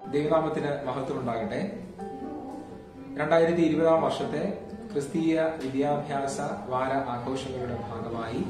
ദൈവനാമത്തിന് മഹത്വം ഉണ്ടാകട്ടെ. 2020 വർഷത്തെ ക്രിസ്തീയ വിദ്യാഭ്യാസ വാര ആഘോഷങ്ങളുടെ ഭാഗമായി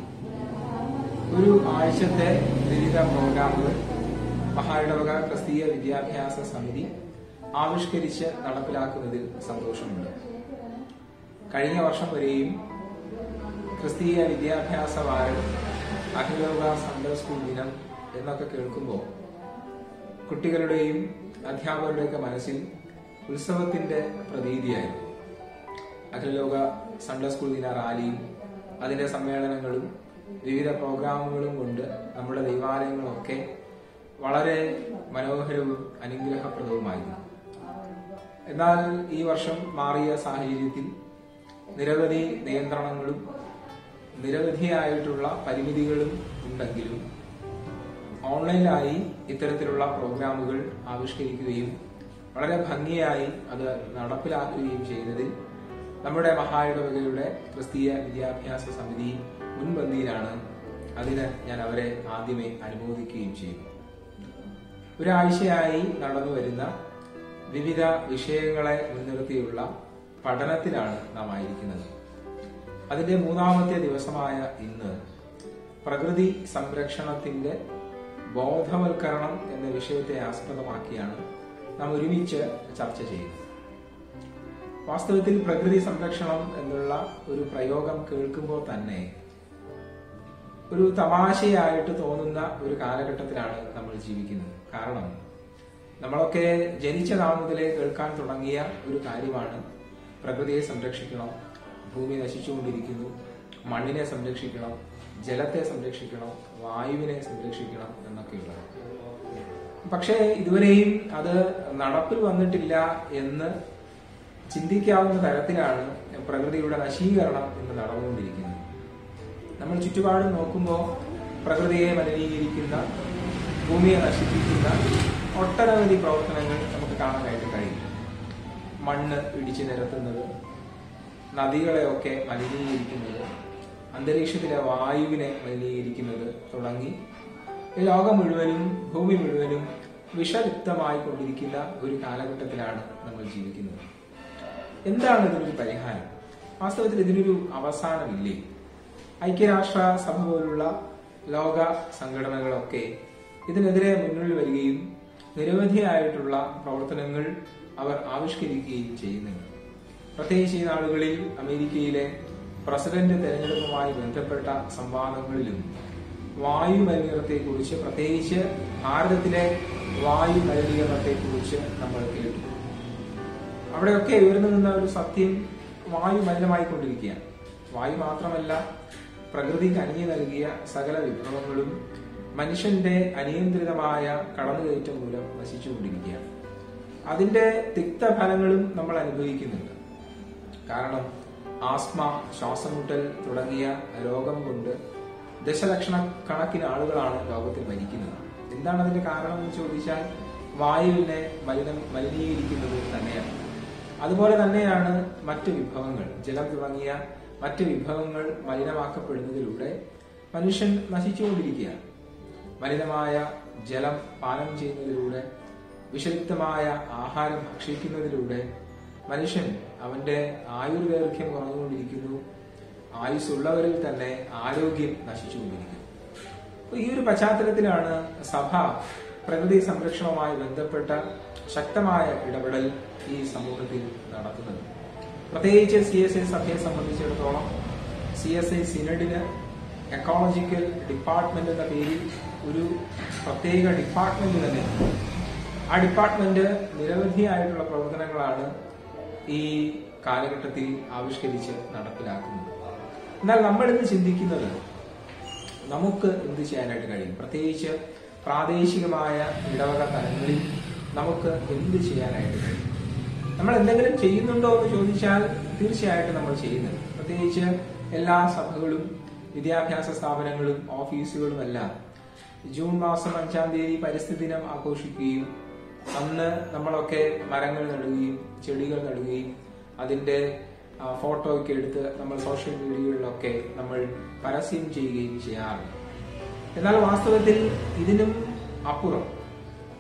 ഒരു ആഴ്ചത്തെ വിവിധ പ്രോഗ്രാമുകൾ മഹായിടവക ക്രിസ്തീയ വിദ്യാഭ്യാസ സമിതി ആവിഷ്കരിച്ച് നടപ്പിലാക്കുന്നതിൽ സന്തോഷമുണ്ട്. കഴിഞ്ഞ വർഷം വരെയും ക്രിസ്തീയ വിദ്യാഭ്യാസ വാരം, അഖിലോക സൺഡേ സ്കൂൾ ദിനം എന്നൊക്കെ കേൾക്കുമ്പോൾ കുട്ടികളുടെയും അധ്യാപകരുടെയൊക്കെ മനസ്സിൽ ഉത്സവത്തിന്റെ പ്രതീതിയായിരുന്നു. അഖിലോക സൺഡേ സ്കൂൾ ദിന റാലിയും അതിന്റെ സമ്മേളനങ്ങളും വിവിധ പ്രോഗ്രാമുകളും കൊണ്ട് നമ്മുടെ ദൈവാലയങ്ങളൊക്കെ വളരെ മനോഹരവും അനുഗ്രഹപ്രദവുമായിരുന്നു. എന്നാൽ ഈ വർഷം മാറിയ സാഹചര്യത്തിൽ നിരവധി നിയന്ത്രണങ്ങളും നിരവധിയായിട്ടുള്ള പരിമിതികളും ഉണ്ടെങ്കിലും ഓൺലൈനായി ഇത്തരത്തിലുള്ള പ്രോഗ്രാമുകൾ ആവിഷ്കരിക്കുകയും വളരെ ഭംഗിയായി അത് നടപ്പിലാക്കുകയും ചെയ്തതിൽ നമ്മുടെ മഹായിടവകയുടെ ക്രിസ്തീയ വിദ്യാഭ്യാസ സമിതി മുൻപന്തിയിലാണ്. അതിന് ഞാൻ അവരെ ആദ്യമേ അനുമോദിക്കുകയും ചെയ്യുന്നു. ഒരാഴ്ചയായി നടന്നു വരുന്ന വിവിധ വിഷയങ്ങളെ മുൻനിർത്തിയുള്ള പഠനത്തിലാണ് നാം ആയിരിക്കുന്നത്. അതിന്റെ 3ാമത്തെ ദിവസമായ ഇന്ന് പ്രകൃതി സംരക്ഷണത്തിന്റെ ബോധവൽക്കരണം എന്ന വിഷയത്തെ ആസ്പദമാക്കിയാണ് നാം ഒരുമിച്ച് ചർച്ച ചെയ്യുന്നത്. വാസ്തവത്തിൽ പ്രകൃതി സംരക്ഷണം എന്നുള്ള ഒരു പ്രയോഗം കേൾക്കുമ്പോൾ തന്നെ ഒരു തമാശയായിട്ട് തോന്നുന്ന ഒരു കാലഘട്ടത്തിലാണ് നമ്മൾ ജീവിക്കുന്നത്. കാരണം നമ്മളൊക്കെ ജനിച്ച നാൾ മുതലേ കേൾക്കാൻ തുടങ്ങിയ ഒരു കാര്യമാണ് പ്രകൃതിയെ സംരക്ഷിക്കണം, ഭൂമി നശിച്ചുകൊണ്ടിരിക്കുന്നു, മണ്ണിനെ സംരക്ഷിക്കണം, ജലത്തെ സംരക്ഷിക്കണം, വായുവിനെ സംരക്ഷിക്കണം എന്നൊക്കെയുള്ളത്. പക്ഷേ ഇതുവരെയും അത് നടപ്പിൽ വന്നിട്ടില്ല എന്ന് ചിന്തിക്കാവുന്ന തരത്തിലാണ് പ്രകൃതിയുടെ നശീകരണം ഇന്ന് നടന്നുകൊണ്ടിരിക്കുന്നത്. നമ്മൾ ചുറ്റുപാടും നോക്കുമ്പോൾ പ്രകൃതിയെ മലിനീകരിക്കുന്ന, ഭൂമിയെ നശിപ്പിക്കുന്ന ഒട്ടനവധി പ്രവർത്തനങ്ങൾ നമുക്ക് കാണാനായിട്ട് കഴിയും. മണ്ണ് ഇടിച്ചു നിരത്തുന്നത്, നദികളെയൊക്കെ മലിനീകരിക്കുന്നത്, അന്തരീക്ഷത്തിലെ വായുവിനെ മലിനീകരിക്കുന്നത് തുടങ്ങി ലോകം മുഴുവനും, ഭൂമി മുഴുവനും വിഷലിപ്തമായി കൊണ്ടിരിക്കുന്ന ഒരു കാലഘട്ടത്തിലാണ് നമ്മൾ ജീവിക്കുന്നത്. എന്താണ് ഇതിനൊരു പരിഹാരം? വാസ്തവത്തിൽ ഇതിനൊരു അവസാനമില്ലേ? ഐക്യരാഷ്ട്ര സഭ പോലുള്ള ലോക സംഘടനകളൊക്കെ ഇതിനെതിരെ മുന്നിൽ വരികയും നിരവധിയായിട്ടുള്ള പ്രവർത്തനങ്ങൾ അവർ ആവിഷ്കരിക്കുകയും ചെയ്യുന്നുണ്ട്. പ്രത്യേകിച്ച് ഈ നാളുകളിൽ അമേരിക്കയിലെ പ്രസിഡന്റ് തെരഞ്ഞെടുപ്പുമായി ബന്ധപ്പെട്ട സംവാദങ്ങളിലും വായു മലിനീകരണത്തെക്കുറിച്ച്, പ്രത്യേകിച്ച് ഭാരതത്തിലെ വായു മലിനീകരണത്തെക്കുറിച്ച് നമ്മൾ കേട്ടു. അവിടെയൊക്കെ ഉയർന്നു നിന്ന ഒരു സത്യം വായു മലിനമായിക്കൊണ്ടിരിക്കുകയാണ്. വായു മാത്രമല്ല, പ്രകൃതി കനിഞ്ഞു നൽകിയ സകല വിഭവങ്ങളും മനുഷ്യന്റെ അനിയന്ത്രിതമായ കടന്നുകയറ്റം മൂലം നശിച്ചുകൊണ്ടിരിക്കുകയാണ്. അതിന്റെ തിക്തഫലങ്ങളും നമ്മൾ അനുഭവിക്കുന്നുണ്ട്. ആസ്മ, ശ്വാസമുട്ടൽ തുടങ്ങിയ രോഗം കൊണ്ട് ദശലക്ഷക്കണക്കിന് ആളുകളാണ് ലോകത്തിൽ മരിക്കുന്നത്. എന്താണ് അതിന്റെ കാരണം എന്ന് ചോദിച്ചാൽ വായുവിനെ മലിനീകരിക്കുന്നത് തന്നെയാണ്. അതുപോലെ തന്നെയാണ് മറ്റ് വിഭവങ്ങൾ, ജലം തുടങ്ങിയ മറ്റ് വിഭവങ്ങൾ മലിനമാക്കപ്പെടുന്നതിലൂടെ മനുഷ്യൻ നശിച്ചുകൊണ്ടിരിക്കുകയാണ്. മലിനമായ ജലം പാനം ചെയ്യുന്നതിലൂടെ, വിഷലിപ്തമായ ആഹാരം ഭക്ഷിക്കുന്നതിലൂടെ മനുഷ്യൻ അവന്റെ ആയുർദൈർഘ്യം കുറഞ്ഞുകൊണ്ടിരിക്കുന്നു. ആയുസ്സുള്ളവരിൽ തന്നെ ആരോഗ്യം നശിച്ചുകൊണ്ടിരിക്കുന്നു. ഈ ഒരു പശ്ചാത്തലത്തിലാണ് സഭ പ്രകൃതി സംരക്ഷണവുമായി ബന്ധപ്പെട്ട ശക്തമായ ഇടപെടൽ ഈ സമൂഹത്തിൽ നടത്തുന്നത്. പ്രത്യേകിച്ച് CSI സഭയെ സംബന്ധിച്ചിടത്തോളം CSI സിനഡിന് എക്കോളജിക്കൽ ഡിപ്പാർട്ട്മെന്റ് എന്ന പേരിൽ ഒരു പ്രത്യേക ഡിപ്പാർട്ട്മെന്റ് തന്നെ. ആ ഡിപ്പാർട്ട്മെന്റ് നിരവധിയായിട്ടുള്ള പ്രവർത്തനങ്ങളാണ് ഈ കാലഘട്ടത്തിൽ ആവിഷ്കരിച്ച് നടപ്പിലാക്കുന്നത്. എന്നാൽ നമ്മൾ ഇന്ന് ചിന്തിക്കുന്നത് നമുക്ക് എന്ത് ചെയ്യാനായിട്ട് കഴിയും, പ്രത്യേകിച്ച് പ്രാദേശികമായ ഇടവക തലങ്ങളിൽ നമുക്ക് എന്ത് ചെയ്യാനായിട്ട് കഴിയും. നമ്മൾ എന്തെങ്കിലും ചെയ്യുന്നുണ്ടോ എന്ന് ചോദിച്ചാൽ തീർച്ചയായിട്ടും നമ്മൾ ചെയ്യുന്നുണ്ട്. പ്രത്യേകിച്ച് എല്ലാ സഭകളും, വിദ്യാഭ്യാസ സ്ഥാപനങ്ങളും, ഓഫീസുകളും എല്ലാം ജൂൺ മാസം 5-ാം തീയതി പരിസ്ഥിതി ദിനം ആഘോഷിക്കുകയും അന്ന് നമ്മളൊക്കെ മരങ്ങൾ നടുകയും ചെടികൾ നടുകയും അതിന്റെ ഫോട്ടോ ഒക്കെ എടുത്ത് നമ്മൾ സോഷ്യൽ മീഡിയകളിലൊക്കെ നമ്മൾ പരസ്യം ചെയ്യുകയും ചെയ്യാറുണ്ട്. എന്നാൽ വാസ്തവത്തിൽ ഇതിനും അപ്പുറം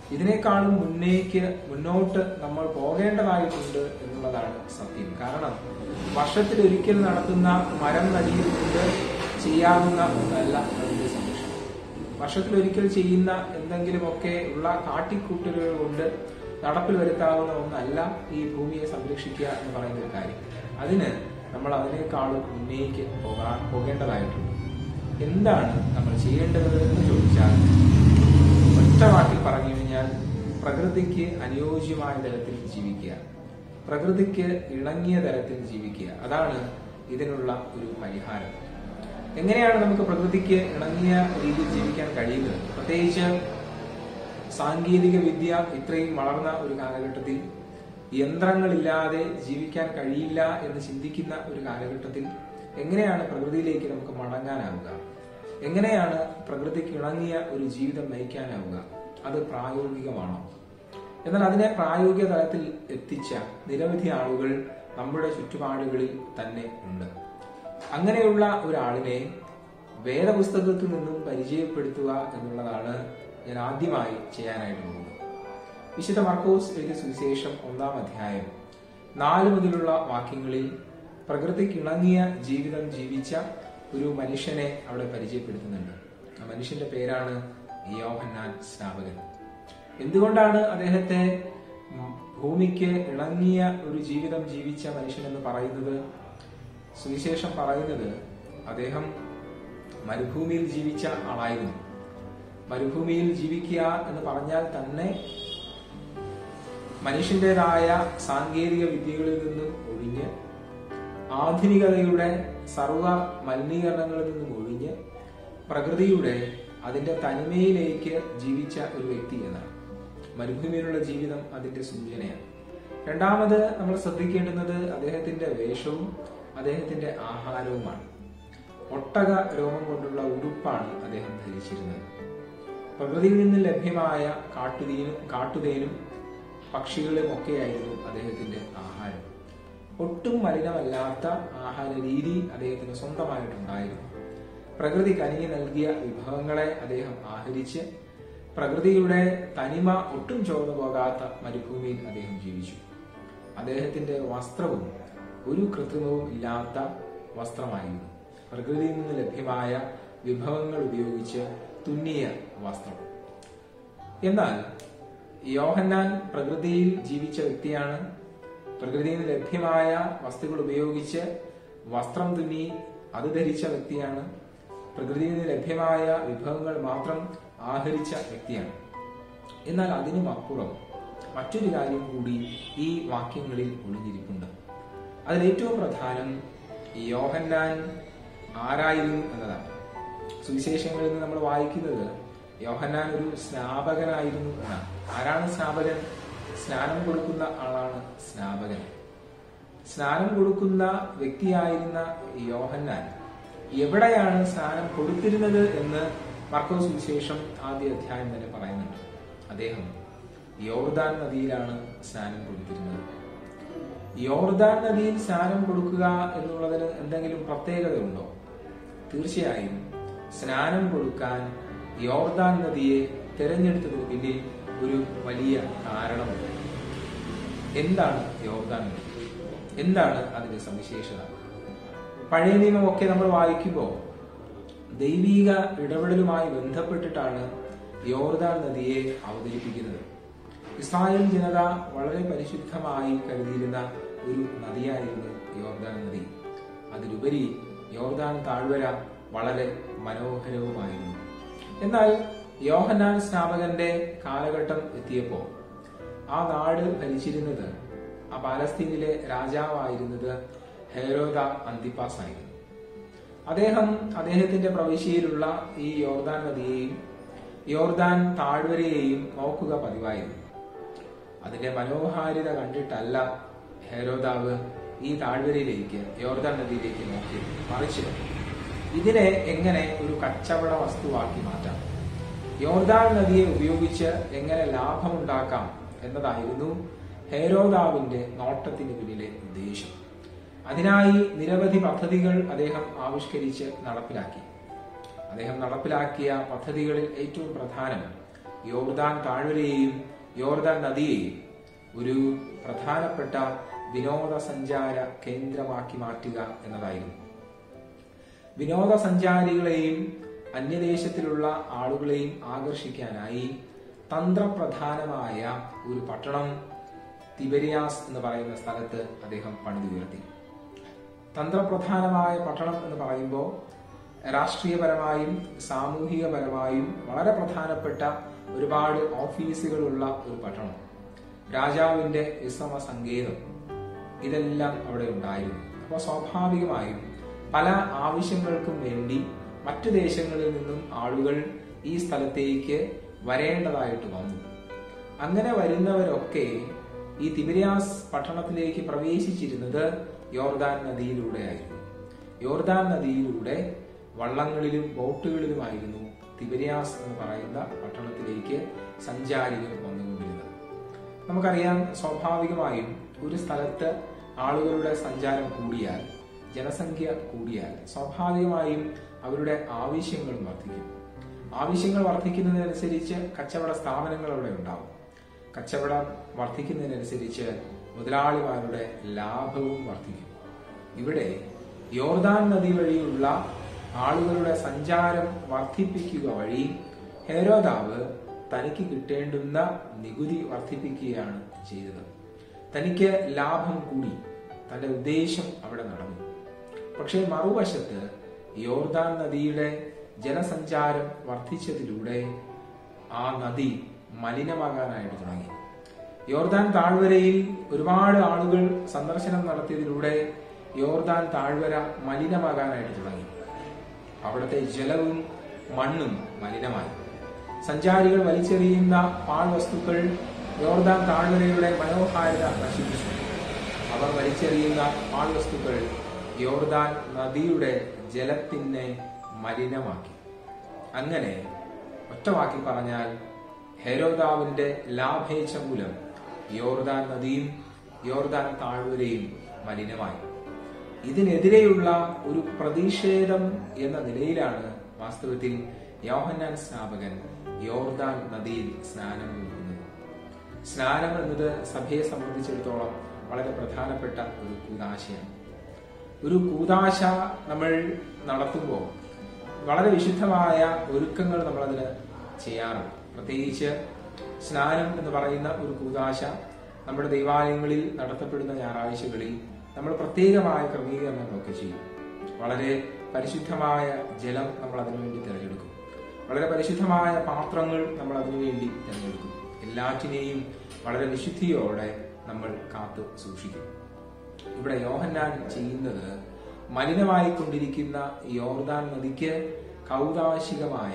ഇതിനേക്കാളും മുന്നോട്ട് നമ്മൾ പോകേണ്ടതായിട്ടുണ്ട് എന്നുള്ളതാണ് സത്യം. കാരണം വർഷത്തിലൊരിക്കൽ നടത്തുന്ന മരം നടിയിൽ കൊണ്ട് ചെയ്യാവുന്ന ഒന്നല്ല അതിന്റെ സംരക്ഷണം. വർഷത്തിലൊരിക്കൽ ചെയ്യുന്ന എന്തെങ്കിലുമൊക്കെ ഉള്ള കാട്ടിക്കൂട്ടലുകൾ കൊണ്ട് നടപ്പിൽ വരുത്താവുന്ന ഒന്നല്ല ഈ ഭൂമിയെ സംരക്ഷിക്കുക എന്ന് പറയുന്ന ഒരു കാര്യം. അതിന് നമ്മൾ അതിനേക്കാളും മുന്നേക്ക് പോകേണ്ടതായിട്ടുണ്ട്. എന്താണ് നമ്മൾ ചെയ്യേണ്ടത് എന്ന് ചോദിച്ചാൽ, ഒറ്റ വാക്കിൽ പറഞ്ഞു കഴിഞ്ഞാൽ പ്രകൃതിക്ക് അനുയോജ്യമായ തരത്തിൽ ജീവിക്കുക, പ്രകൃതിക്ക് ഇണങ്ങിയ തരത്തിൽ ജീവിക്കുക. അതാണ് ഇതിനുള്ള ഒരു പരിഹാരം. എങ്ങനെയാണ് നമുക്ക് പ്രകൃതിക്ക് ഇണങ്ങിയ രീതിയിൽ ജീവിക്കാൻ കഴിയുന്നത്? പ്രത്യേകിച്ച് സാങ്കേതിക വിദ്യ ഇത്രയും വളർന്ന ഒരു കാലഘട്ടത്തിൽ, യന്ത്രങ്ങളില്ലാതെ ജീവിക്കാൻ കഴിയില്ല എന്ന് ചിന്തിക്കുന്ന ഒരു കാലഘട്ടത്തിൽ എങ്ങനെയാണ് പ്രകൃതിയിലേക്ക് നമുക്ക് മടങ്ങാനാവുക? എങ്ങനെയാണ് പ്രകൃതിക്ക് ഇണങ്ങിയ ഒരു ജീവിതം നയിക്കാനാവുക? അത് പ്രായോഗികമാണോ? എന്നാൽ അതിനെ പ്രായോഗിക തലത്തിൽ എത്തിച്ച നിരവധി ആളുകൾ നമ്മുടെ ചുറ്റുപാടുകളിൽ തന്നെ ഉണ്ട്. അങ്ങനെയുള്ള ഒരാളിനെ വേദപുസ്തകത്തിൽ നിന്നും പരിചയപ്പെടുത്തുക എന്നുള്ളതാണ് ഞാൻ ആദ്യമായി ചെയ്യാനായിട്ട് പോകുന്നത്. വിശുദ്ധ മർക്കോസ് എഴുതിയ സുവിശേഷം 1-ാം അധ്യായം 4 മുതലുള്ള വാക്യങ്ങളിൽ പ്രകൃതിക്ക് ഇണങ്ങിയ ജീവിതം ജീവിച്ച ഒരു മനുഷ്യനെ അവിടെ പരിചയപ്പെടുത്തുന്നുണ്ട്. ആ മനുഷ്യന്റെ പേരാണ് യോഹന്നാൻ സ്നാപകൻ. എന്തുകൊണ്ടാണ് അദ്ദേഹത്തെ ഭൂമിക്ക് ഇണങ്ങിയ ഒരു ജീവിതം ജീവിച്ച മനുഷ്യൻ എന്ന് പറയുന്നത്? സുവിശേഷം പറയുന്നത് അദ്ദേഹം മരുഭൂമിയിൽ ജീവിച്ച ആളായിരുന്നു. മരുഭൂമിയിൽ ജീവിക്കുക എന്ന് പറഞ്ഞാൽ തന്നെ മനുഷ്യന്റേതായ സാങ്കേതിക വിദ്യകളിൽ നിന്നും ഒഴിഞ്ഞ്, ആധുനികതയുടെ സർവ മലിനീകരണങ്ങളിൽ നിന്നും ഒഴിഞ്ഞ്, പ്രകൃതിയുടെ അതിന്റെ തനിമയിലേക്ക് ജീവിച്ച ഒരു വ്യക്തി എന്നാണ്. മരുഭൂമിയിലുള്ള ജീവിതം അതിന്റെ സൂചനയാണ്. രണ്ടാമത് നമ്മൾ ശ്രദ്ധിക്കേണ്ടുന്നത് അദ്ദേഹത്തിന്റെ വേഷവും അദ്ദേഹത്തിന്റെ ആഹാരവുമാണ്. ഒട്ടക രോമം കൊണ്ടുള്ള ഉടുപ്പാണ് അദ്ദേഹം ധരിച്ചിരുന്നത്. പ്രകൃതിയിൽ നിന്ന് ലഭ്യമായ കാട്ടുതേനും പക്ഷികളും ഒക്കെയായിരുന്നു അദ്ദേഹത്തിന്റെ ആഹാരം. ഒട്ടും മലിനമല്ലാത്ത ആഹാര രീതി അദ്ദേഹത്തിന് സ്വന്തമായിട്ടുണ്ടായിരുന്നു. പ്രകൃതി കനിഞ്ഞു നൽകിയ വിഭവങ്ങളെ അദ്ദേഹം ആഹരിച്ച് പ്രകൃതിയുടെ തനിമ ഒട്ടും ചോർന്നു പോകാത്ത മരുഭൂമിയിൽ അദ്ദേഹം ജീവിച്ചു. അദ്ദേഹത്തിന്റെ വസ്ത്രവും ഒരു കൃത്രിമവും ഇല്ലാത്ത വസ്ത്രമായിരുന്നു. പ്രകൃതിയിൽ നിന്ന് ലഭ്യമായ വിഭവങ്ങൾ ഉപയോഗിച്ച് തുന്നിയ വസ്ത്രം. എന്നാൽ യോഹന്നാൻ പ്രകൃതിയിൽ ജീവിച്ച വ്യക്തിയാണ്. പ്രകൃതിയിൽ നിന്ന് ലഭ്യമായ വസ്തുക്കൾ ഉപയോഗിച്ച് വസ്ത്രം തുന്നി അത് ധരിച്ച വ്യക്തിയാണ്. പ്രകൃതിയിൽ നിന്ന് ലഭ്യമായ വിഭവങ്ങൾ മാത്രം ആഹരിച്ച വ്യക്തിയാണ്. എന്നാൽ അതിനും അപ്പുറം മറ്റൊരു കാര്യം കൂടി ഈ വാക്യങ്ങളിൽ ഒളിഞ്ഞിരിപ്പുണ്ട്. അതിലേറ്റവും പ്രധാനം യോഹന്നാൻ ആരായിരുന്നു എന്നതാണ്. സുവിശേഷങ്ങളിൽ നിന്ന് നമ്മൾ വായിക്കുന്നത് യോഹന്നാൻ ഒരു സ്നാപകനായിരുന്നു എന്നാണ്. ആരാണ് സ്നാപകൻ? സ്നാനം കൊടുക്കുന്ന ആളാണ് സ്നാപകൻ. സ്നാനം കൊടുക്കുന്ന വ്യക്തിയായിരുന്ന യോഹന്നാൻ എവിടെയാണ് സ്നാനം കൊടുത്തിരുന്നത് എന്ന് മർക്കോസ് സുവിശേഷം 1-ാം അധ്യായം തന്നെ പറയുന്നുണ്ട്. അദ്ദേഹം യോർദാൻ നദിയിലാണ് സ്നാനം കൊടുത്തിരുന്നത്. യോർദാൻ നദിയിൽ സ്നാനം കൊടുക്കുക എന്നുള്ളതിന് എന്തെങ്കിലും പ്രത്യേകത ഉണ്ടോ? തീർച്ചയായും സ്നാനം കൊടുക്കാൻ യോർദാൻ നദിയെ തിരഞ്ഞെടുത്തതിന് പിന്നിൽ ഒരു വലിയ കാരണമുണ്ട്. എന്താണ് യോർദാൻ നദി? എന്താണ് അതിന്റെ സവിശേഷത? പഴയ നിയമമൊക്കെ നമ്മൾ വായിക്കുമ്പോൾ ദൈവിക ഇടപെടലുമായി ബന്ധപ്പെട്ടിട്ടാണ് യോർദാൻ നദിയെ അവതരിപ്പിക്കുന്നത്. ഇസ്രായേൽ ജനത വളരെ പരിശുദ്ധമായി കരുതിയിരുന്ന ഒരു നദിയായിരുന്നു യോർദാൻ നദി. അതിലുപരി യോർദാൻ താഴ്വര വളരെ മനോഹരവുമായിരുന്നു. എന്നാൽ യോഹന്നാൻ സ്നാപകന്റെ കാലഘട്ടം എത്തിയപ്പോൾ ആ നാട് ഭരിച്ചിരുന്നത്, ആ പാലസ്തീനിലെ രാജാവായിരുന്നത് ഹെരോദ അന്തിപ്പാസ് ആയിരുന്നു. അദ്ദേഹത്തിന്റെ പ്രവിശ്യയിലുള്ള ഈ യോർദാൻ നദിയെയും യോർദാൻ താഴ്വരയെയും നോക്കുക പതിവായിരുന്നു. അതിന്റെ മനോഹാരിത കണ്ടിട്ടല്ല ഹെരോദാവ് ഈ താഴ്വരയിലേക്ക്, യോർദാൻ നദിയിലേക്ക് നോക്കിയത്. മറിച്ച് ഇതിനെ എങ്ങനെ ഒരു കച്ചവട വസ്തുവാക്കി മാറ്റാം, യോർദാൻ നദിയെ ഉപയോഗിച്ച് എങ്ങനെ ലാഭമുണ്ടാക്കാം എന്നതായിരുന്നു ഹെരോദാവിന്റെ നോട്ടത്തിന് പിന്നിലെ ഉദ്ദേശം. അതിനായി നിരവധി പദ്ധതികൾ അദ്ദേഹം ആവിഷ്കരിച്ച് നടപ്പിലാക്കി. അദ്ദേഹം നടപ്പിലാക്കിയ പദ്ധതികളിൽ ഏറ്റവും പ്രധാനം യോർദാൻ താഴ്വരയെയും യോർദാൻ നദിയെയും ഒരു പ്രധാനപ്പെട്ട വിനോദസഞ്ചാര കേന്ദ്രമാക്കി മാറ്റുക എന്നതായിരുന്നു. വിനോദസഞ്ചാരികളെയും അന്യദേശത്തിലുള്ള ആളുകളെയും ആകർഷിക്കാനായി തന്ത്രപ്രധാനമായ ഒരു പട്ടണം തിബരിയാസ് എന്ന് പറയുന്ന സ്ഥലത്ത് അദ്ദേഹം പണിതുയർത്തി. തന്ത്രപ്രധാനമായ പട്ടണം എന്ന് പറയുമ്പോൾ രാഷ്ട്രീയപരമായും സാമൂഹികപരമായും വളരെ പ്രധാനപ്പെട്ട ഒരുപാട് ഓഫീസുകളുള്ള ഒരു പട്ടണം, രാജാവിന്റെ വിശ്രമ സങ്കേതം, ഇതെല്ലാം അവിടെ ഉണ്ടായിരുന്നു. അപ്പോൾ സ്വാഭാവികമായും പല ആവശ്യങ്ങൾക്കും വേണ്ടി മറ്റു ദേശങ്ങളിൽ നിന്നും ആളുകൾ ഈ സ്ഥലത്തേക്ക് വരേണ്ടതായിട്ട് വന്നു. അങ്ങനെ വരുന്നവരൊക്കെ ഈ തിബരിയാസ് പട്ടണത്തിലേക്ക് പ്രവേശിച്ചിരുന്നത് യോർദാൻ നദിയിലൂടെയായിരുന്നു. യോർദാൻ നദിയിലൂടെ വള്ളങ്ങളിലും ബോട്ടുകളിലുമായിരുന്നു തിബരിയാസ് എന്ന് പറയുന്ന പട്ടണത്തിലേക്ക് സഞ്ചാരികൾ വന്നുകൊണ്ടിരുന്നത്. നമുക്കറിയാം, സ്വാഭാവികമായും ഒരു സ്ഥലത്ത് ആളുകളുടെ സഞ്ചാരം കൂടിയാൽ, ജനസംഖ്യ കൂടിയാൽ സ്വാഭാവികമായും അവരുടെ ആവശ്യങ്ങളും വർദ്ധിക്കും. ആവശ്യങ്ങൾ വർദ്ധിക്കുന്നതിനനുസരിച്ച് കച്ചവട സ്ഥാപനങ്ങൾ അവിടെ ഉണ്ടാവും. കച്ചവടം വർദ്ധിക്കുന്നതിനനുസരിച്ച് മുതലാളിമാരുടെ ലാഭവും വർദ്ധിക്കും. ഇവിടെ യോർദാൻ നദി വഴിയുള്ള ആളുകളുടെ സഞ്ചാരം വർദ്ധിപ്പിക്കുക വഴി ഹെരോദാവ് തനിക്ക് കിട്ടേണ്ടുന്ന നികുതി വർദ്ധിപ്പിക്കുകയാണ് ചെയ്തത്. തനിക്ക് ലാഭം കൂടി, തന്റെ ഉദ്ദേശം അവിടെ നടന്നു. പക്ഷേ മറുവശത്ത് യോർദാൻ നദിയുടെ ജനസഞ്ചാരം വർദ്ധിച്ചതിലൂടെ ആ നദി മലിനമാകാനായിട്ട് തുടങ്ങി. യോർദാൻ താഴ്വരയിൽ ഒരുപാട് ആളുകൾ സന്ദർശനം നടത്തിയതിലൂടെ യോർദാൻ താഴ്വര മലിനമാകാനായിട്ട് തുടങ്ങി. അവിടുത്തെ ജലവും മണ്ണും മലിനമായി. സഞ്ചാരികൾ വലിച്ചെറിയുന്ന പാഴ്വസ്തുക്കൾ യോർദാൻ താഴ്വരയുടെ മനോഹാരിത നശിപ്പിച്ചു. അവർ വലിച്ചെറിയുന്ന പാഴ്വസ്തുക്കൾ യോർദാൻ നദിയുടെ ജലത്തിനെ മലിനമാക്കി. അങ്ങനെ ഒറ്റവാക്കി പറഞ്ഞാൽ ഹെരോദാവിന്റെ ലാഭേച്ഛ മൂലം യോർദാൻ നദിയും യോർദാൻ താഴ്വരയും മലിനമായി. ഇതിനെതിരെയുള്ള ഒരു പ്രതിഷേധം എന്ന നിലയിലാണ് വാസ്തവത്തിൽ യോഹന്നാൻ സ്നാപകൻ യോർദാൻ നദിയിൽ സ്നാനം കൊടുക്കുന്നത്. സ്നാനം എന്നത് സഭയെ സംബന്ധിച്ചിടത്തോളം വളരെ പ്രധാനപ്പെട്ട ഒരു കൂദാശയാണ്. ഒരു കൂദാശ നമ്മൾ നടത്തുമ്പോൾ വളരെ വിശുദ്ധമായ ഒരുക്കങ്ങൾ നമ്മൾ അതിന് ചെയ്യാറുണ്ട്. പ്രത്യേകിച്ച് സ്നാനം എന്ന് പറയുന്ന ഒരു കൂദാശ നമ്മുടെ ദൈവാലയങ്ങളിൽ നടത്തപ്പെടുന്ന ഞായറാഴ്ചകളിൽ നമ്മൾ പ്രത്യേകമായ ക്രമീകരണങ്ങളൊക്കെ ചെയ്യും. വളരെ പരിശുദ്ധമായ ജലം നമ്മൾ അതിനുവേണ്ടി തിരഞ്ഞെടുക്കും. വളരെ പരിശുദ്ധമായ പാത്രങ്ങൾ നമ്മൾ അതിനുവേണ്ടി തിരഞ്ഞെടുക്കും. എല്ലാറ്റിനെയും വളരെ വിശുദ്ധിയോടെ നമ്മൾ കാത്തു സൂക്ഷിക്കും. ഇവിടെ യോഹന്നാൻ ചെയ്യുന്നത് മലിനമായിക്കൊണ്ടിരിക്കുന്ന യോർദാൻ നദിക്ക് കൗദാശികമായ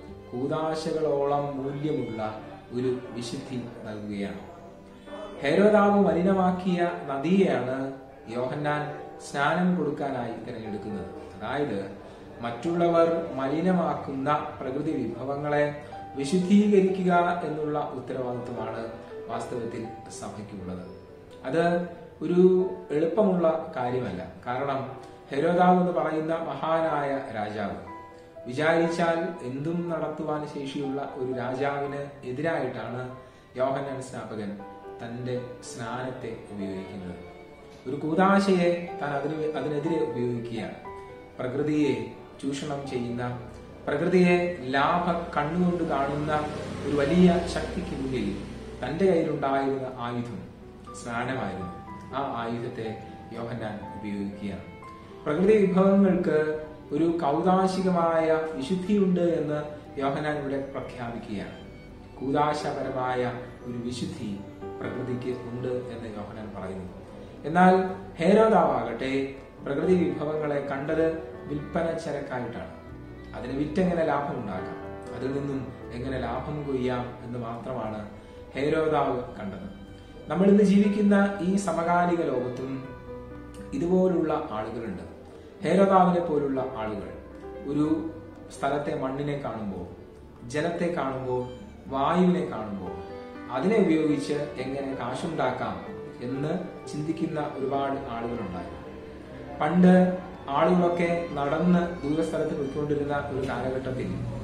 കൂദാശകളോളം മൂല്യമുള്ള ഒരു വിശുദ്ധി നൽകുകയാണ്. ഹെരോദാവ് മലിനമാക്കിയ നദിയെയാണ് യോഹന്നാൻ സ്നാനം കൊടുക്കാനായി തിരഞ്ഞെടുക്കുന്നത്. അതായത് മറ്റുള്ളവർ മലിനമാക്കുന്ന പ്രകൃതി വിഭവങ്ങളെ വിശുദ്ധീകരിക്കുക എന്നുള്ള ഉത്തരവാദിത്വമാണ് വാസ്തവത്തിൽ സഭയ്ക്കുള്ളത്. അത് ഒരു എളുപ്പമുള്ള കാര്യമല്ല. കാരണം ഹെരോദാവ് എന്ന് പറയുന്ന മഹാനായ രാജാവ് വിചാരിച്ചാൽ എന്തും നടത്തുവാൻ ശേഷിയുള്ള ഒരു രാജാവിന് എതിരായിട്ടാണ് യോഹന്നാൻ സ്നാപകൻ തന്റെ സ്നാനത്തെ ഉപയോഗിക്കുന്നത്. ഒരു കൂദാശയെ താൻ അതിനെതിരെ ഉപയോഗിക്കുകയാണ്. പ്രകൃതിയെ ചൂഷണം ചെയ്യുന്ന, പ്രകൃതിയെ ലാഭ കണ്ണുകൊണ്ട് കാണുന്ന ഒരു വലിയ ശക്തിക്ക് മുന്നിൽ തന്റെ കയ്യിലുണ്ടായിരുന്ന ആയുധം സ്നാനമായിരുന്നു. ആ ആയുധത്തെ യോഹന്നാൻ ഉപയോഗിക്കുകയാണ്. പ്രകൃതി വിഭവങ്ങൾക്ക് ഒരു കൗദാശികമായ വിശുദ്ധിയുണ്ട് എന്ന് യോഹന്നാൻ ഇവിടെ പ്രഖ്യാപിക്കുകയാണ്. കൂദാശപരമായ ഒരു വിശുദ്ധി പ്രകൃതിക്ക് ഉണ്ട് എന്ന് യോഹന്നാൻ പറയുന്നു. എന്നാൽ ഹെരോദാവാകട്ടെ പ്രകൃതി വിഭവങ്ങളെ കണ്ടത് വിൽപ്പന ചരക്കായിട്ടാണ്. അതിന് വിറ്റെങ്ങനെ ലാഭം ഉണ്ടാക്കാം, അതിൽ നിന്നും എങ്ങനെ ലാഭം കൊയ്യാം എന്ന് മാത്രമാണ് ഹെരോദാവ് കണ്ടത്. നമ്മൾ ഇന്ന് ജീവിക്കുന്ന ഈ സമകാലിക ലോകത്തും ഇതുപോലുള്ള ആളുകളുണ്ട്. ഹെരോദാവിനെ പോലുള്ള ആളുകൾ ഒരു സ്ഥലത്തെ മണ്ണിനെ കാണുമ്പോൾ, ജലത്തെ കാണുമ്പോൾ, വായുവിനെ കാണുമ്പോൾ അതിനെ ഉപയോഗിച്ച് എങ്ങനെ കാശുണ്ടാക്കാം എന്ന് ചിന്തിക്കുന്ന ഒരുപാട് ആളുകളുണ്ടായിരുന്നു. പണ്ട് ആളുകളൊക്കെ നടന്ന് ദൂരസ്ഥലത്ത് പോയിക്കൊണ്ടിരുന്ന ഒരു കാലഘട്ടത്തിൽ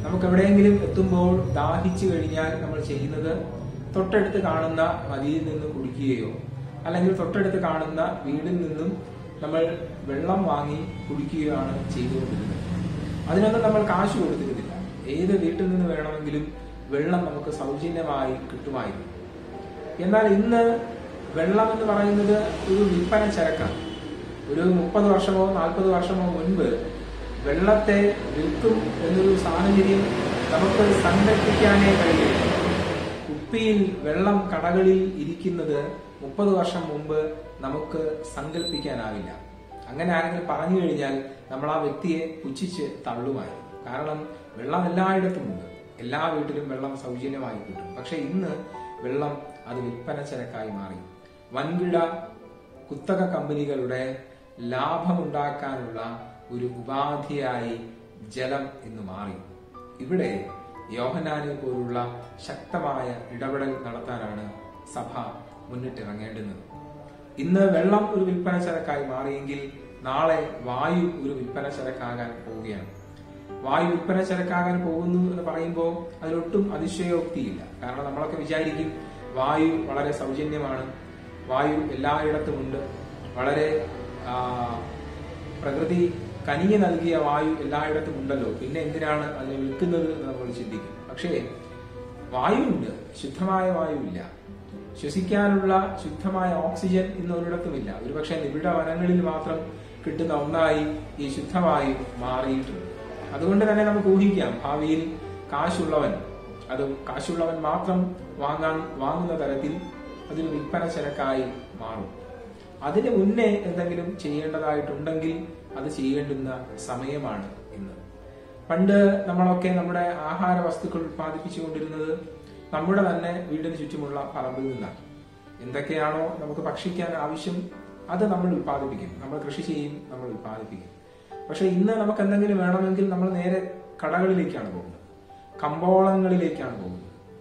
നമുക്ക് എവിടെയെങ്കിലും എത്തുമ്പോൾ ദാഹിച്ചു കഴിഞ്ഞാൽ നമ്മൾ ചെയ്യുന്നത് തൊട്ടടുത്ത് കാണുന്ന നദിയിൽ നിന്ന് കുടിക്കുകയോ അല്ലെങ്കിൽ തൊട്ടടുത്ത് കാണുന്ന വീടിൽ നിന്നും നമ്മൾ വെള്ളം വാങ്ങി കുടിക്കുകയാണ് ചെയ്തുകൊണ്ടിരുന്നത്. അതിനൊന്നും നമ്മൾ കാശ് കൊടുത്തിരുന്നില്ല. ഏത് വീട്ടിൽ നിന്ന് വേണമെങ്കിലും വെള്ളം നമുക്ക് സൗജന്യമായി കിട്ടുമായിരുന്നു. എന്നാൽ ഇന്ന് വെള്ളം എന്ന് പറയുന്നത് ഒരു വിൽപ്പന ചരക്കാണ്. ഒരു 30 വർഷമോ 40 വർഷമോ മുൻപ് വെള്ളത്തെ വിൽക്കും എന്നൊരു സാഹചര്യം നമുക്ക് സങ്കല്പിക്കാനേ കഴിയില്ല. കുപ്പിയിൽ വെള്ളം കടകളിൽ ഇരിക്കുന്നത് 30 വർഷം മുമ്പ് നമുക്ക് സങ്കല്പിക്കാനാവില്ല. അങ്ങനെ ആരെങ്കിലും പറഞ്ഞു കഴിഞ്ഞാൽ നമ്മൾ ആ വ്യക്തിയെ പുച്ഛിച്ച് തള്ളുമായി. കാരണം വെള്ളം എല്ലായിടത്തുമുണ്ട്, എല്ലാ വീട്ടിലും വെള്ളം സൗജന്യമായി കിട്ടും. പക്ഷെ ഇന്ന് വെള്ളം അത് വിൽപ്പന ചരക്കായി മാറി. വൻകിട കുത്തക കമ്പനികളുടെ ലാഭമുണ്ടാക്കാനുള്ള ഒരു ഉപാധിയായി ജലം ഇന്ന് മാറി. ഇവിടെ യോഹന്നാനെ പോലുള്ള ശക്തമായ ഇടപെടൽ നടത്താനാണ് സഭ മുന്നിട്ടിറങ്ങേണ്ടുന്നത്. ഇന്ന് വെള്ളം ഒരു വിൽപ്പന ചരക്കായി മാറിയെങ്കിൽ നാളെ വായു ഒരു വിൽപ്പന ചരക്കാകാൻ പോവുകയാണ്. വായു വിൽപ്പന ചരക്കാകാൻ പോകുന്നു എന്ന് പറയുമ്പോൾ അതിലൊട്ടും അതിശയോക്തിയില്ല. കാരണം നമ്മളൊക്കെ വിചാരിക്കും വായു വളരെ സൗജന്യമാണ്, വായു എല്ലായിടത്തുമുണ്ട്, വളരെ പ്രകൃതി കനിഞ്ഞു നൽകിയ വായു എല്ലായിടത്തും ഉണ്ടല്ലോ, പിന്നെ എന്തിനാണ് അതിനെ വിൽക്കുന്നത് എന്ന് നമ്മൾ ചിന്തിക്കും. പക്ഷേ വായുവുണ്ട്, ശുദ്ധമായ വായുവില്ല. ശ്വസിക്കാനുള്ള ശുദ്ധമായ ഓക്സിജൻ ഇന്ന് ഒരിടത്തുമില്ല. ഒരുപക്ഷെ നിബിഡ വനങ്ങളിൽ മാത്രം കിട്ടുന്ന ഒന്നായി ഈ ശുദ്ധവായു മാറിയിട്ടുണ്ട്. അതുകൊണ്ട് തന്നെ നമുക്ക് ഊഹിക്കാം, ഭാവിയിൽ കാശുള്ളവൻ മാത്രം വാങ്ങുന്ന തരത്തിൽ അതൊരു വിൽപ്പന ചരക്കായി മാറും. അതിന് മുന്നേ എന്തെങ്കിലും ചെയ്യേണ്ടതായിട്ടുണ്ടെങ്കിൽ അത് ചെയ്യേണ്ടുന്ന സമയമാണ് ഇന്ന്. പണ്ട് നമ്മളൊക്കെ നമ്മുടെ ആഹാര വസ്തുക്കൾ ഉത്പാദിപ്പിച്ചുകൊണ്ടിരുന്നത് നമ്മുടെ തന്നെ വീടിന് ചുറ്റുമുള്ള പറമ്പിൽ നിന്നാണ്. എന്തൊക്കെയാണോ നമുക്ക് ഭക്ഷിക്കാൻ ആവശ്യം അത് നമ്മൾ ഉത്പാദിപ്പിക്കും, നമ്മൾ കൃഷി ചെയ്യും, നമ്മൾ ഉത്പാദിപ്പിക്കും. പക്ഷെ ഇന്ന് നമുക്ക് എന്തെങ്കിലും വേണമെങ്കിൽ നമ്മൾ നേരെ കടകളിലേക്കാണ് പോകുന്നത്, കമ്പോളങ്ങളിലേക്കാണ് പോകുന്നത്,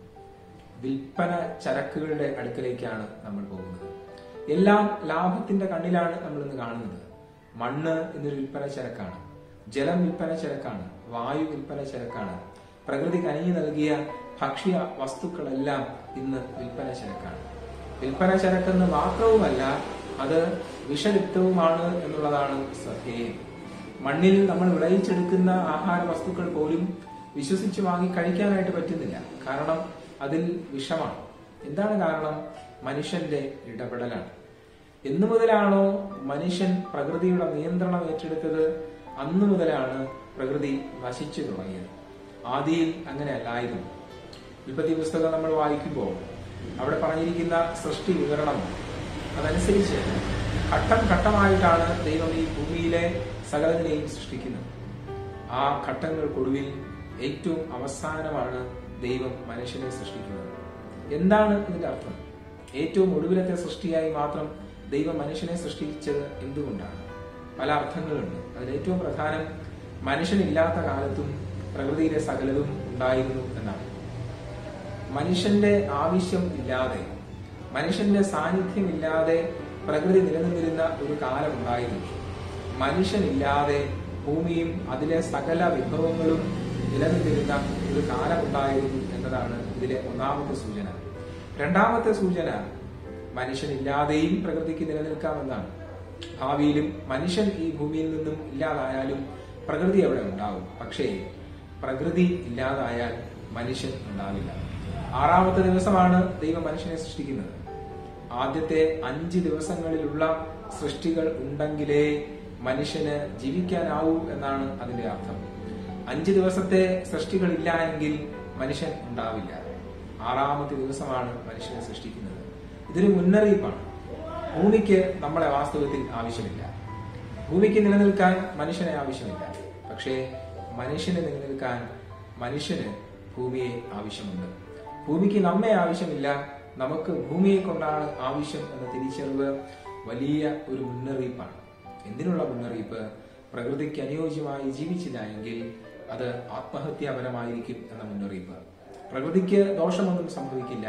വിൽപ്പന ചരക്കുകളുടെ അടുക്കലേക്കാണ് നമ്മൾ പോകുന്നത്. എല്ലാം ലാഭത്തിന്റെ കണ്ണിലാണ് നമ്മൾ ഇന്ന് കാണുന്നത്. മണ്ണ് ഇന്നൊരു വിൽപ്പന ചരക്കാണ്, ജലം വിൽപ്പന ചരക്കാണ്, വായു വിൽപ്പന ചരക്കാണ്, പ്രകൃതി കനിഞ്ഞു നൽകിയ ഭക്ഷ്യ വസ്തുക്കളെല്ലാം ഇന്ന് വിൽപ്പന ചരക്കാണ്. വിൽപ്പന ചരക്കെന്ന് മാത്രവുമല്ല, അത് വിഷലിപ്തവുമാണ് എന്നുള്ളതാണ് ശ്രദ്ധേയം. മണ്ണിൽ നമ്മൾ വിളയിച്ചെടുക്കുന്ന ആഹാര വസ്തുക്കൾ പോലും വിശ്വസിച്ച് വാങ്ങി കഴിക്കാനായിട്ട് പറ്റുന്നില്ല. കാരണം അതിൽ വിഷമാണ്. എന്താണ് കാരണം? മനുഷ്യന്റെ ഇടപെടലാണ്. എന്നു മുതലാണോ മനുഷ്യൻ പ്രകൃതിയുടെ നിയന്ത്രണം ഏറ്റെടുത്തത്, അന്നു മുതലാണ് പ്രകൃതി നശിച്ചു തുടങ്ങിയത്. ആദിയിൽ അങ്ങനെ അല്ലായിരുന്നു. ഉൽപ്പത്തി പുസ്തകം നമ്മൾ വായിക്കുമ്പോൾ അവിടെ പറഞ്ഞിരിക്കുന്ന സൃഷ്ടി വിവരണം അതനുസരിച്ച് ഘട്ടം ഘട്ടമായിട്ടാണ് ദൈവം ഈ ഭൂമിയിലെ സകലതിനെയും സൃഷ്ടിക്കുന്നത്. ആ ഘട്ടങ്ങൾക്കൊടുവിൽ ഏറ്റവും അവസാനമാണ് ദൈവം മനുഷ്യനെ സൃഷ്ടിക്കുന്നത്. എന്താണ് ഇതിന്റെ അർത്ഥം? ഏറ്റവും ഒടുവിലത്തെ സൃഷ്ടിയായി മാത്രം ദൈവം മനുഷ്യനെ സൃഷ്ടിച്ചത് എന്തുകൊണ്ടാണ്? പല അർത്ഥങ്ങളുണ്ട്. അതിൽ ഏറ്റവും പ്രധാനം, മനുഷ്യനില്ലാത്ത കാലത്തും പ്രകൃതിയിലെ സകലതും ഉണ്ടായിരുന്നു എന്നാണ്. മനുഷ്യന്റെ ആവശ്യം ഇല്ലാതെ, മനുഷ്യന്റെ സാന്നിധ്യമില്ലാതെ പ്രകൃതി നിലനിന്നിരുന്ന ഒരു കാലം ഉണ്ടായിരുന്നു. മനുഷ്യനില്ലാതെ ഭൂമിയും അതിലെ സകല വിഭവങ്ങളും നിലനിന്നിരുന്ന ഒരു കാലം ഉണ്ടായിരുന്നു എന്നതാണ് ഇതിലെ ഒന്നാമത്തെ സൂചന. രണ്ടാമത്തെ സൂചന, മനുഷ്യനില്ലാതെയും പ്രകൃതിക്ക് നിലനിൽക്കാമെന്നാണ്. ഭാവിയിലും മനുഷ്യൻ ഈ ഭൂമിയിൽ നിന്നും ഇല്ലാതായാലും പ്രകൃതി അവിടെ ഉണ്ടാവും. പക്ഷേ പ്രകൃതി ഇല്ലാതായാൽ മനുഷ്യൻ ഉണ്ടാവില്ല. ആറാമത്തെ ദിവസമാണ് ദൈവം മനുഷ്യനെ സൃഷ്ടിക്കുന്നത്. ആദ്യത്തെ 5 ദിവസങ്ങളിലുള്ള സൃഷ്ടികൾ ഉണ്ടെങ്കിലേ മനുഷ്യന് ജീവിക്കാനാവൂ എന്നാണ് അതിന്റെ അർത്ഥം. 5 ദിവസത്തെ സൃഷ്ടികൾ ഇല്ല എങ്കിൽ മനുഷ്യൻ ഉണ്ടാവില്ല. ആറാമത്തെ ദിവസമാണ് മനുഷ്യനെ സൃഷ്ടിക്കുന്നത്. ഇതൊരു മുന്നറിയിപ്പാണ്. ഭൂമിക്ക് നമ്മളെ വാസ്തവത്തിൽ ആവശ്യമില്ല. ഭൂമിക്ക് നിലനിൽക്കാൻ മനുഷ്യനെ ആവശ്യമില്ല. പക്ഷേ മനുഷ്യന് നിലനിൽക്കാൻ മനുഷ്യന് ഭൂമിയെ ആവശ്യമുണ്ട്. ഭൂമിക്ക് നമ്മെ ആവശ്യമില്ല, നമുക്ക് ഭൂമിയെ കൊണ്ടാണ് ആവശ്യം എന്ന തിരിച്ചറിവ് വലിയ ഒരു മുന്നറിയിപ്പാണ്. എന്തിനുള്ള മുന്നറിയിപ്പ്? പ്രകൃതിക്ക് അനുയോജ്യമായി ജീവിച്ചില്ല എങ്കിൽ അത് ആത്മഹത്യാപരമായിരിക്കും എന്ന മുന്നറിയിപ്പ്. പ്രകൃതിക്ക് ദോഷമൊന്നും സംഭവിക്കില്ല.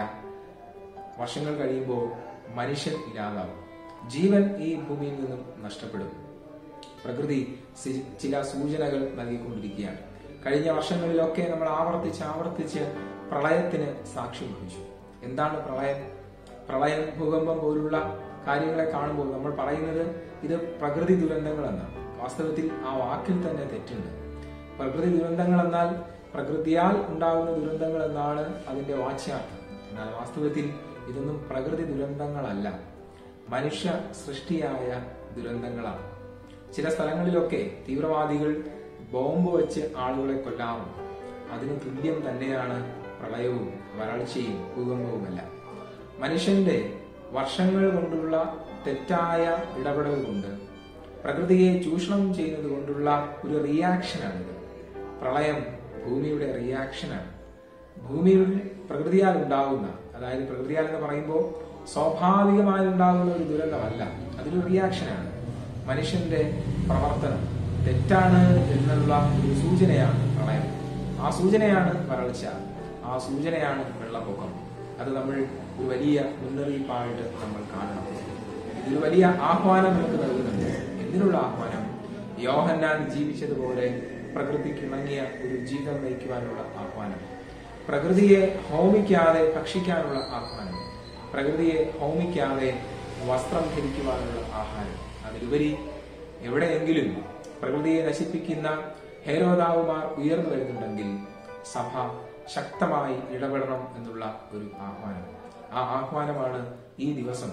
വർഷങ്ങൾ കഴിയുമ്പോൾ മനുഷ്യൻ ഇല്ലാതാവും, ജീവൻ ഈ ഭൂമിയിൽ നിന്നും നഷ്ടപ്പെടും. പ്രകൃതി ചില സൂചനകൾ നൽകിക്കൊണ്ടിരിക്കുകയാണ്. കഴിഞ്ഞ വർഷങ്ങളിലൊക്കെ നമ്മൾ ആവർത്തിച്ച് പ്രളയത്തിന് സാക്ഷ്യം വഹിച്ചു. എന്താണ് പ്രളയം? പ്രളയം, ഭൂകമ്പം പോലുള്ള കാര്യങ്ങളെ കാണുമ്പോൾ നമ്മൾ പറയുന്നത് ഇത് പ്രകൃതി ദുരന്തങ്ങൾ എന്നാണ്. വാസ്തവത്തിൽ ആ വാക്കിൽ തന്നെ തെറ്റുണ്ട്. പ്രകൃതി ദുരന്തങ്ങൾ എന്നാൽ പ്രകൃതിയാൽ ഉണ്ടാകുന്ന ദുരന്തങ്ങൾ എന്നാണ് അതിന്റെ വാച്യാർത്ഥം. എന്നാൽ വാസ്തവത്തിൽ ഇതൊന്നും പ്രകൃതി ദുരന്തങ്ങളല്ല, മനുഷ്യ സൃഷ്ടിയായ ദുരന്തങ്ങളാണ്. ചില സ്ഥലങ്ങളിലൊക്കെ തീവ്രവാദികൾ ബോംബ് വെച്ച് ആളുകളെ കൊല്ലാറുണ്ട്. അതിന് തുല്യം തന്നെയാണ് പ്രളയവും വരൾച്ചയും ഭൂകമ്പവുമെല്ലാം. മനുഷ്യന്റെ വർഷങ്ങൾ കൊണ്ടുള്ള തെറ്റായ ഇടപെടൽ കൊണ്ട് പ്രകൃതിയെ ചൂഷണം ചെയ്യുന്നത് കൊണ്ടുള്ള ഒരു റിയാക്ഷനാണിത്. പ്രളയം ഭൂമിയുടെ റിയാക്ഷനാണ്. ഭൂമിയിൽ പ്രകൃതിയാൽ ഉണ്ടാകുന്ന, അതായത് പ്രകൃതിയാൽ എന്ന് പറയുമ്പോൾ സ്വാഭാവികമായി ഉണ്ടാകുന്ന ഒരു ദുരന്തമല്ല, അതൊരു റിയാക്ഷനാണ്. മനുഷ്യന്റെ പ്രവർത്തനം തെറ്റാണ് എന്നുള്ള ഒരു സൂചനയാണ് പ്രളയം. ആ സൂചനയാണ് വരൾച്ച, ആ സൂചനയാണ് വെള്ളപ്പൊക്കം. അത് നമ്മൾ ഒരു വലിയ മുന്നറിയിപ്പായിട്ട് നമ്മൾ കാണണം. ഇതൊരു വലിയ ആഹ്വാനം നമുക്ക് നൽകുന്നുണ്ട്. എന്തിനുള്ള ആഹ്വാനം? യോഹന്നാൻ ജീവിച്ചതുപോലെ പ്രകൃതിക്കിണങ്ങിയ ഒരു ജീവിതം നയിക്കുവാനുള്ള ആഹ്വാനം, പ്രകൃതിയെ ഹോമിക്കാതെ ഭക്ഷിക്കാനുള്ള ആഹ്വാനം, പ്രകൃതിയെ ഹോമിക്കാതെ വസ്ത്രം ധരിക്കുവാനുള്ള ആഹ്വാനം. അതിലുപരി എവിടെയെങ്കിലും പ്രകൃതിയെ നശിപ്പിക്കുന്ന ഹേരോദാവുമാർ ഉയർന്നു വരുന്നുണ്ടെങ്കിൽ സഭ ശക്തമായി ഇടപെടണം എന്നുള്ള ഒരു ആഹ്വാനം. ആ ആഹ്വാനമാണ് ഈ ദിവസം,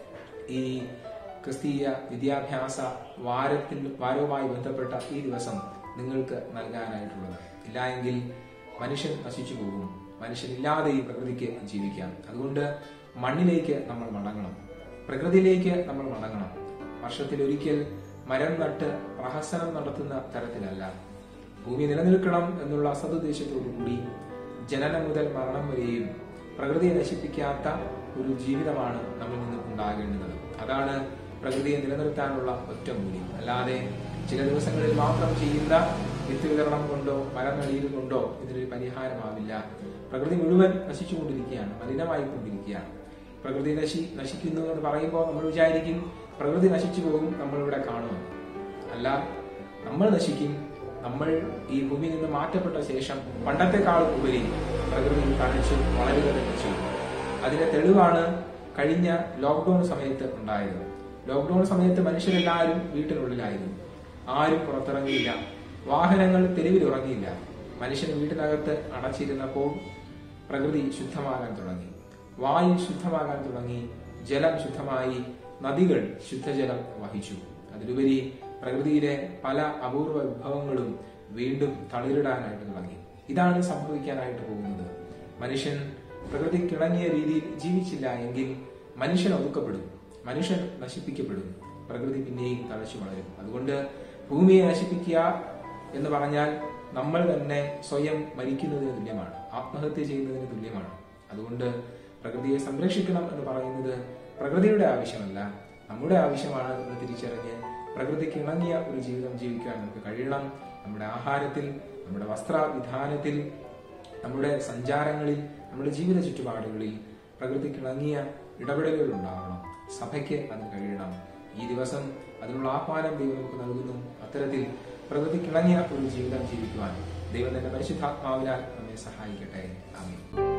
ഈ ക്രിസ്തീയ വിദ്യാഭ്യാസ വാരവുമായി ബന്ധപ്പെട്ട ഈ ദിവസം നിങ്ങൾക്ക് നൽകാനായിട്ടുള്ളത്. ഇല്ലായെങ്കിൽ മനുഷ്യൻ നശിച്ചു പോകും. മനുഷ്യനില്ലാതെ ഈ പ്രകൃതിക്ക് ജീവിക്കാം. അതുകൊണ്ട് മണ്ണിലേക്ക് നമ്മൾ മടങ്ങണം, പ്രകൃതിയിലേക്ക് നമ്മൾ മടങ്ങണം. വർഷത്തിലൊരിക്കൽ മരം നട്ട് പ്രഹസനം നടത്തുന്ന തരത്തിലല്ല, ഭൂമി നിലനിൽക്കണം എന്നുള്ള സതുദ്ദേശത്തോടു കൂടി ജനനം മുതൽ മരണം വരെയും പ്രകൃതിയെ നശിപ്പിക്കാത്ത ഒരു ജീവിതമാണ് നമ്മിൽ നിന്നും ഉണ്ടാകേണ്ടത്. അതാണ് പ്രകൃതിയെ നിലനിർത്താനുള്ള ഒറ്റമൂല്യം. അല്ലാതെ ചില ദിവസങ്ങളിൽ മാത്രം ചെയ്യുന്ന വിത്ത് വിതരണം കൊണ്ടോ മരം നടിയിൽ കൊണ്ടോ ഇതിനൊരു പരിഹാരമാവില്ല. പ്രകൃതി മുഴുവൻ നശിച്ചുകൊണ്ടിരിക്കുകയാണ്, മലിനമായിക്കൊണ്ടിരിക്കുകയാണ്. പ്രകൃതി നശിക്കുന്നു എന്ന് പറയുമ്പോൾ നമ്മൾ വിചാരിക്കും പ്രകൃതി നശിച്ചു പോകും, നമ്മളിവിടെ കാണുമെന്ന്. അല്ല, നമ്മൾ നശിക്കും. നമ്മൾ ഈ ഭൂമിയിൽ നിന്ന് മാറ്റപ്പെട്ട ശേഷം പണ്ടത്തെക്കാൾ ഉപരി പ്രകൃതി തഴച്ചു വളരുക തന്നെ ചെയ്യും. അതിന്റെ തെളിവാണ് കഴിഞ്ഞ ലോക്ക്ഡൌൺ സമയത്ത് ഉണ്ടായത്. ലോക്ക്ഡൌൺ സമയത്ത് മനുഷ്യരെല്ലാവരും വീട്ടിനുള്ളിലായിരുന്നു, ആരും പുറത്തിറങ്ങിയില്ല, വാഹനങ്ങൾ തെരുവിലിറങ്ങിയില്ല. മനുഷ്യൻ വീട്ടിനകത്ത് അടച്ചിരുന്നപ്പോൾ പ്രകൃതി ശുദ്ധമാകാൻ തുടങ്ങി, വായു ശുദ്ധമാകാൻ തുടങ്ങി, ജലം ശുദ്ധമായി, നദികൾ ശുദ്ധജലം വഹിച്ചു. അതിലുപരി പ്രകൃതിയിലെ പല അപൂർവ വിഭവങ്ങളും വീണ്ടും തളിരിടാനായിട്ട് തുടങ്ങി. ഇതാണ് സംഭവിക്കാനായിട്ട് പോകുന്നത്. മനുഷ്യൻ പ്രകൃതിക്കിണങ്ങിയ രീതിയിൽ ജീവിച്ചില്ല എങ്കിൽ മനുഷ്യൻ ഒതുക്കപ്പെടും, മനുഷ്യൻ നശിപ്പിക്കപ്പെടും, പ്രകൃതി പിന്നെയും തഴച്ചു വളരും. അതുകൊണ്ട് ഭൂമിയെ നശിപ്പിക്കുക എന്ന് പറഞ്ഞാൽ നമ്മൾ തന്നെ സ്വയം മരിക്കുന്നതിന് തുല്യമാണ്, ആത്മഹത്യ ചെയ്യുന്നതിന് തുല്യമാണ്. അതുകൊണ്ട് പ്രകൃതിയെ സംരക്ഷിക്കണം എന്ന് പറയുന്നത് പ്രകൃതിയുടെ ആവശ്യമല്ല, നമ്മുടെ ആവശ്യമാണ് എന്ന് തിരിച്ചറിഞ്ഞ് പ്രകൃതിക്ക് ഇണങ്ങിയ ഒരു ജീവിതം ജീവിക്കാൻ നമുക്ക് കഴിയണം. നമ്മുടെ ആഹാരത്തിൽ, നമ്മുടെ വസ്ത്രവിധാനത്തിൽ, നമ്മുടെ സഞ്ചാരങ്ങളിൽ, നമ്മുടെ ജീവിത ചുറ്റുപാടുകളിൽ പ്രകൃതിക്കിണങ്ങിയ ഇടപെടലുകൾ ഉണ്ടാവണം. സഭയ്ക്ക് അതിന് കഴിയണം. ഈ ദിവസം അതിനുള്ള ആഹ്വാനം ദൈവം നമുക്ക് നൽകുന്നു. അത്തരത്തിൽ പ്രകൃതിക്കിണങ്ങിയ ഒരു ജീവിതം ജീവിക്കുവാൻ ദൈവം തന്റെ പരിശുദ്ധാത്മാവിനാൽ നമ്മെ സഹായിക്കട്ടെ. ആമേൻ.